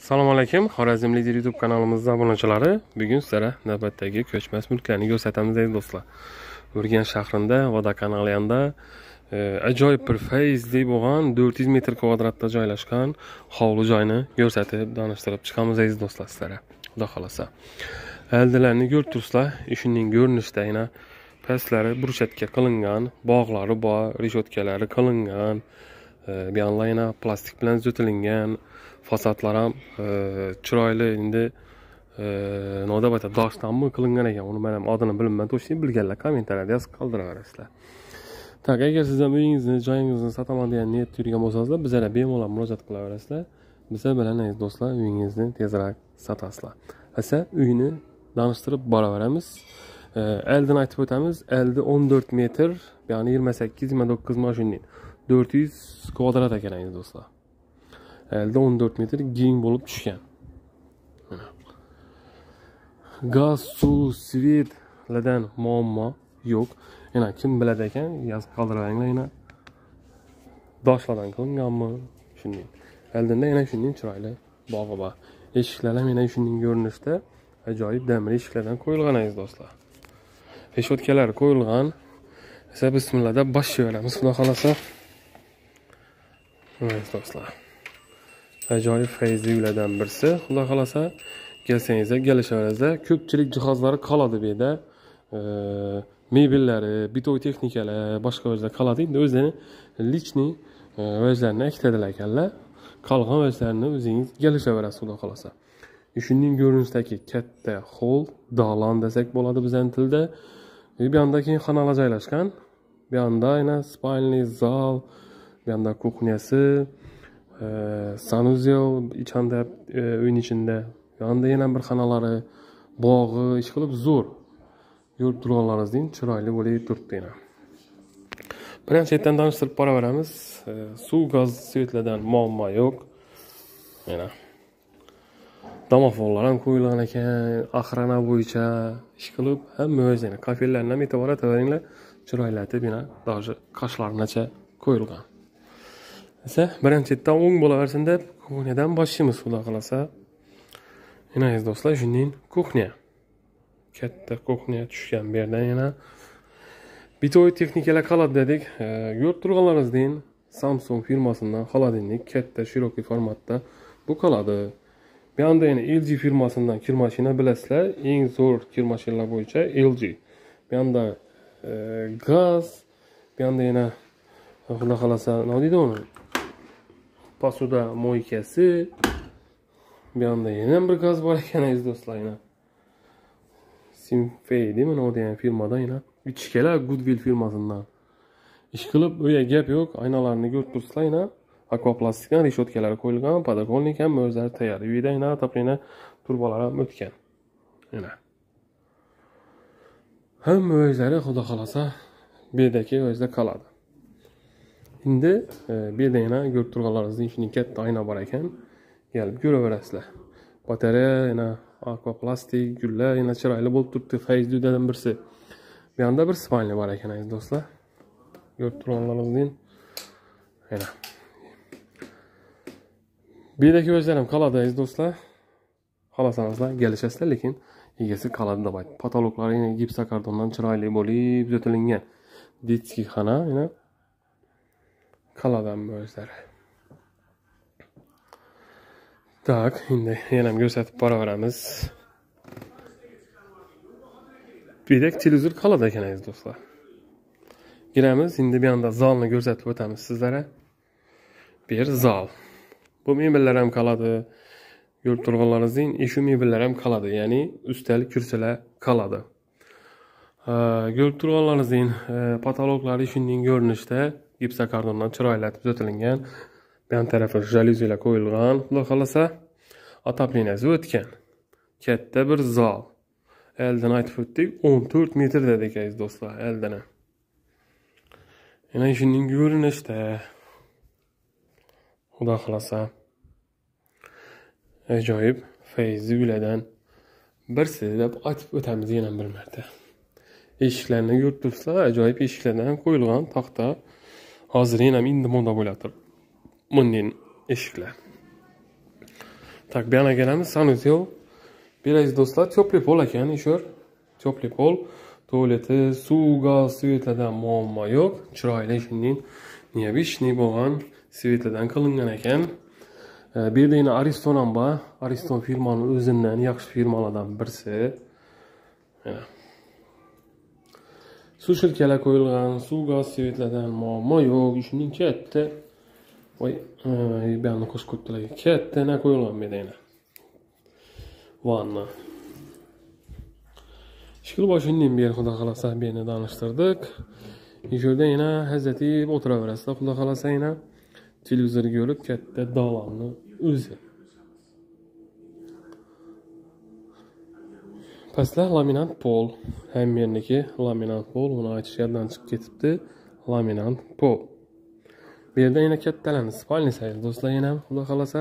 Assalomu alaykum, Xorazmli YouTube kanalimizda obunachilari. Bugun sizlarga navbatdagi ko'chmas mulklarni ko'rsatamiz do'stlar. Urganch shahrida, Vodakanal yonida ajoyib bir fayzli bo'lgan 400 metr kvadratda joylashgan hovli joyni ko'rsatib, tanishtirib chiqamiz do'stlar sizlarga. Xudo xolasa. Aldilarni ko'rib turibsizlar, ishining ko'rinishida yana pastlari burchatga qilingan, bog'lari bor, reshotkalari qilingan, bir yandan yana plastik bilan zo'tilingan. Fasadlar ham chiroyli, endi nodavata doshdanmi qilingan ekan. Uni men ham adini bilmayman, to'g'ri bilganlar kommentariyada yozib qoldiraverasizlar. Tak, agar siz ham uyingizni, joyingizni sotaman degan niyat yurgan bo'lsangiz, bizlarga bemalol murojaat qilaverasizlar. Bizlar bilan aziz do'stlar, uyingizni tezroq sotasizlar. Esa uyni tanishtirib boraveramiz. Eldin aytib o'tamiz. Eldi 14 metr, ya'ni 28-29 mashinaning 400 kvadrat ekan aziz do'stlar. Elde 14 metr keng bo'lib tushgan. Gaz, suv, svetlardan muammo yo'q. Yana kim biladi ekan, yozib qoldirayinglar, yana doshlardan qilinganmi? Shunday. Eldinda yana shunday chiroyli bog'i bor. Eshiklar ham yana shunday ko'rinishda ajoyib damir eshiklardan qo'yilgan aziz do'stlar. Reshotkalar qo'yilgan. Esa bismillah deb boshlayveramiz, xudo xolasa. Aziz do'stlar. Ajoyib fayzli uylardan birisi. Xudo xolasa kelsangizlar, kelishaveringizlar. Ko'pchilik jihozlari qoladi bu yerda. Mebellari, bitoy texnikalar, boshqa o'zlar qoladi. Endi o'zlarini lichni o'zlarini aytadilar ekanlar. Qolgan o'zlarini o'zingiz kelishaverasiz, xudo xolasa. Shunning ko'rinishidagi katta hol, dalon desak bo'ladi bizning tilda. Bu yoqda keyin xonalar joylashgan. Bu yoqda yana spalniy zal, bu yoqda kuxnyasi, sanuzel ichanda uyning ichida. Yonda yana bir xonalari, bog'i, ish qilib zo'r. Yurib turganlaringizning chiroyli bo'lib turibdi yana. Birinchi chetdan tanishtirib boraveramiz. Suv, gaz, svetlardan muammo yo'q. Mana domofonlar ham qo'yilgan ekan, axrana bo'yicha ish qilib, hamma o'zini kafelarni ham e'tiboringlar, chiroylatib yana даже qashlargacha qo'yilgan. Esa birinchidan o'ng bo'laversin deb kuxnyadan boshlaymiz, xudo xolasa. Yana aziz do'stlar, shunday kuxnya. Katta kuxnya tushgan bu yerdan yana bitoy texnikalar qoladi dedik. Ko'rib turganlaringizdek, Samsung firmasidan xolodilnik katta, shirokiy formatda bu qoladi. Bu yoqda yana LG firmasidan kir mashina bilasizlar, eng zo'r kir mashinalar bo'yicha LG. Bu yoqda gaz, bu yoqda yana xudo xolasa, nima deydi uni? Pasuda moykasi. Bu yoqda yana bir gaz bor ekan aziz do'stlar, yana Simfey deymi, nima degan firmadan yana ichkalar Goodwill firmasidan ish qilib, u yerga gap yo'q. Aynalarni ko'rib turibsizlar, yana akvaplastikdan reshotkalar qo'yilgan, podokонник ham o'zlari tayyor. Bu yerda yana to'plina turbalar ham o'tgan. Yana hamma o'zlari xudo xolasa bu yerdagi o'zida qoladi. Endi bu yerda yana ko'rib turganlaringizdek shunday katta oyna bor ekan. Kelib ko'raverasizlar. Batareya, yana akvaplastik, gullar yana chiroyli bo'lib turibdi, fayzli uylardan birisi. Bu yoqda bir spalniy bor ekan aziz do'stlar. Ko'rib turganlaringizdek yana bu yerdagi o'zlar ham qoladi aziz do'stlar. Xohlasanizlar kelishasizlar, lekin egasi qoladi deb aytdi. Patoloqlar yana gipsokardondan chiroyli bo'lib zo'tilingan. Detskiy xona yana qoladi ham o'zlari. Tak, endi yana ham ko'rsatib boraveramiz. Bu yerda televizor qoladi ekan aziz do'stlar. Giramiz, endi bu yoqda zalni ko'rsatib o'tamiz sizlarga. Bu yer zal. Bu mebellar ham qoladi. Ko'rib turganlaringizdek, shu mebellar ham qoladi, ya'ni ustal kursilar qoladi. Ko'rib turganlaringizdek, patoloqlari shunday ko'rinishda, gipsokardondan chiroylatib zo'tilingan. Bu yon tarafi jalyuzilar qo'yilgan, xudo xolasa. Otopleniyasi o'tgan. Katta bir zal. Eldan aytib o'tdik, 14 metr dedik aziz do'stlar, eldan. Yana shunday ko'rinishda. Xudo xolasa ajoyib fayzli uylardan birisi deb aytib o'tamiz yana bir marta. Eshiklarni ko'rib turibsizlar, ajoyib eshiklardan qo'yilgan taxta. Hozir yana endi moda bo'ladir. Bunday eshiklar. Tak, bir yana gelamiz. Sanusiyo. Biraz dostlar, teplый pol ekan, ishor. Teplый pol. Tuvaleti, suv, gaz, svetlardan muammo yo'q. Chiroyli shunday neobычный bo'lgan svetlardan qilingan ekan. Bir yerda yana Ariston ham bor. Ariston firmaning o'zidan yaxshi firmalardan birisi. Suv shilkalar qo'yilgan, suv, gaz, svetlardan muammo yo'q. Shunday katta voy, bu yerni qo'shib qo'yibdilar. Katta na qo'yilgan bu yerda. Vanna. Ishqil boshundan beri xudo xolasa beni tanishtirdik. Ishurda yana hazratib o'tiraverasizlar. Xudo xolasa yana televizor ko'rib katta dog'larni o'zi. Pastlar laminat pol. Ham yerniki laminat pol. Buni aytishlardan chiqib ketibdi. Laminat pol. Bu yerda yana kattalarni spalni sayil do'stlar yana xudo xolasa.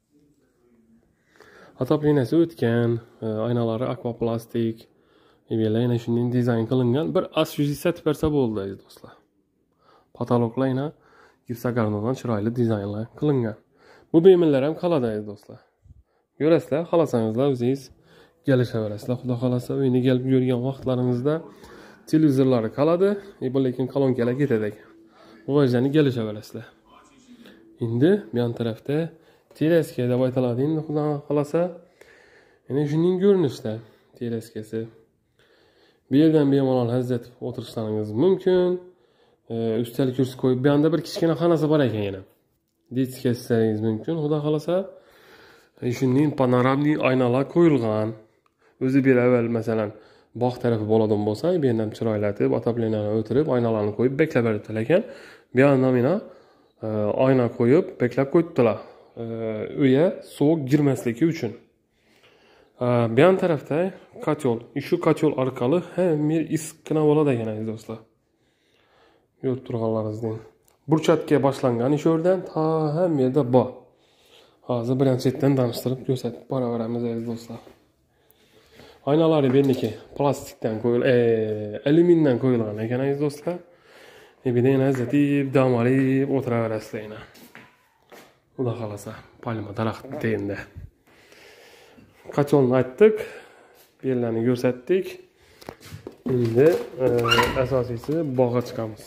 Atoplinasi o'tgan, aynalari akvaplastik. Yana shunday dizayn qilingan. Bir asfizat bersa bo'ldi do'stlar. Patologlar yana gipsagarnondan chiroyli dizaynlar qilingan. Bu buyumlar ham qoladi do'stlar. Ko'rasizlar, xohlasangizlar o'zingiz kelishaverasizlar. Xudo xolasa uyga kelib yurgan vaqtlaringizda televizorlari qoladi, lekin kolonkalar ketadi ekan. Bu vajani kelishaverasizlar. Endi bu yon tarafda teleska deb aytiladi endi xudo xolasa. Yana shunday ko'rinishda teleskasi. Bu yerdan bemalol hazratib o'tirishlaringiz mumkin. Ustal kursi qo'yib, bu yerda bir kichkina xonasi bor ekan yana. Detskasangiz mumkin, xudo xolasa. Shunday panoramli aynalar qo'yilgan. O'zi bir avval masalan bog' tarafi bo'ladigan bo'lsa, bu yerdan chiroylatib, atopleniyani o'tirib, aynalarni qo'yib beklab beribdilar ekan. Bu yerdan mana ayna qo'yib, beklab qo'yibdilar. Uyga sovuq girmasligi uchun. Bu yan tarafda kotyol. Shu kotyol orqali ham issiqqina bo'ladi ekan do'stlar. Ko'rib turganlaringizdan. Burchatga boshlangan ish o'rdan ta ham yerda bor. Hozir birinchidan tanishtirib ko'rsatib boraveramiz do'stlar. Aynalari berniki plastikdan qo'yilgan, alyumindan qo'yilgan ekan do'stlar. Bir de yana zatib damalib o'tiraverasizlar. Xudo xolasa, palma daraxti endi. Kotyolni aytdik, bellarni ko'rsatdik. Endi asosiysi bog'ga chiqamiz.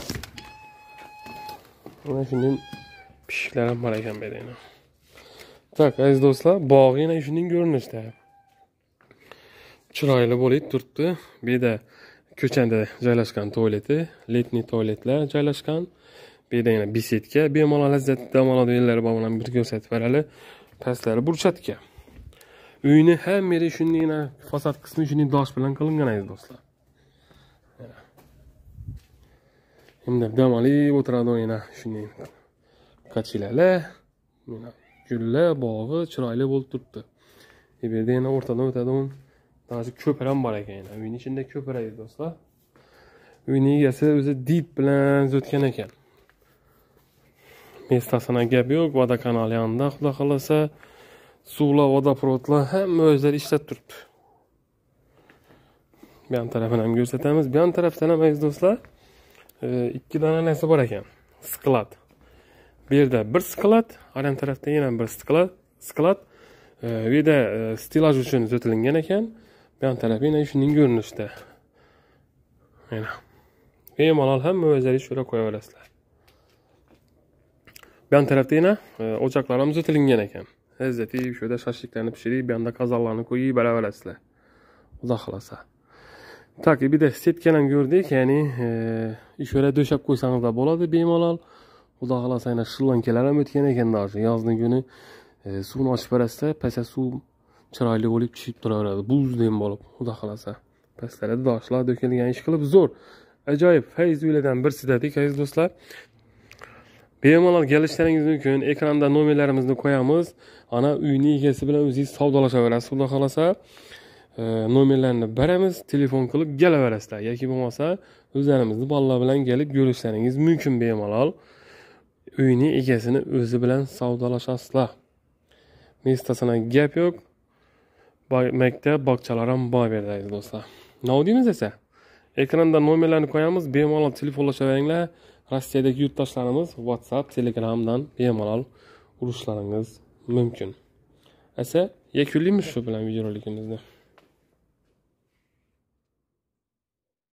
Mana shunday pishiklar ham bor ekan bu yerda. Tak, aziz do'stlar, bog' yana shunday ko'rinishda. Chiroyli bo'lib turibdi. Bu yerda ko'chanda joylashgan tualeti, letniy tualetlar joylashgan. Bu yerda yana besetka, bemalol lazzat dam oladi yerlar bor bilan bir ko'rsatib berali. Pastlari burchatga. Uyni ham yeri shundayna fasad qismi shunday dosh bilan qilingan aziz do'stlar. Endi dam olib o'tiradi yana shunday qachilalar, mana gullar bog'i chiroyli bo'lib turibdi. Bu yerda yana o'rtadan o'tadigan Tazi ko'pir ham bor ekan. Uyning ichida ko'pir aziz do'stlar. Uyning egasi o'zi dip bilan o'tgan ekan. Mestasına gap yo'q, vodokanal yonida, xudo xolasa suvlar, vodoprovodlar hamma o'zlari ishlab turibdi. Bu yon tarafini ham ko'rsatamiz. Bu yon tarafdan ham aziz do'stlar, ikki dona narsa bor ekan. Sklad. Bu yerda bir sklad, har ham tarafda yana bir sklad. Bu yerda stilaj uchun o'tilingan ekan. Bu yon taraf yana shuning ko'rinishda. Mana. Bemalol hamma o'zlari shura qo'yaverasizlar. Bu yon tarafda yana o'choqlar ham o'tilingan ekan. Lazzati shurda shashliklarni pishirib, bu yonda qozonlarni qo'yib beraverasizlar. Xudo xolasa. Tak, bir de setkan ham ko'rdik, ya'ni ishora döşab qo'ysangiz da bo'ladi bemalol. Xudo xolasa yana shillankalar ham o'tgan ekan hozir. Yozning kuni suvni ochib berasizlar, pastda suv chiroyli bo'lib tushib turaveradi. Buzdek bo'lib, xudo xolasa. Pastlarida doshlar dökilgan ish qilib zo'r. Ajoyib fayz uylardan birisi dedik aziz do'stlar. Bemalol kelishlaringiz mumkin. Ekranda nomerlarimizni qo'yamiz. Ana uyning egasi bilan o'zingiz savdolashaverasiz, xudo xolasa. Nomerlarni beramiz, telefon qilib kelaverasizlar. Yoki bo'lmasa, o'zlaringizni bolalar bilan kelib ko'rishlaringiz mumkin bemalol. Uyning egasini o'zi bilan savdolashasizlar. Mestasına gap yo'q. Maktab, bog'chalar ham bor beradi do'stlar. Nima deymiz esa? Ekranda nomerlarni qo'yamiz, bemalol telefonlashaveringlar. Rossiyadagi yurtdoshlarimiz WhatsApp, Telegramdan bemalol urishlaringiz mumkin. Asa yakunlaymiz shu bilan videorolikimizni.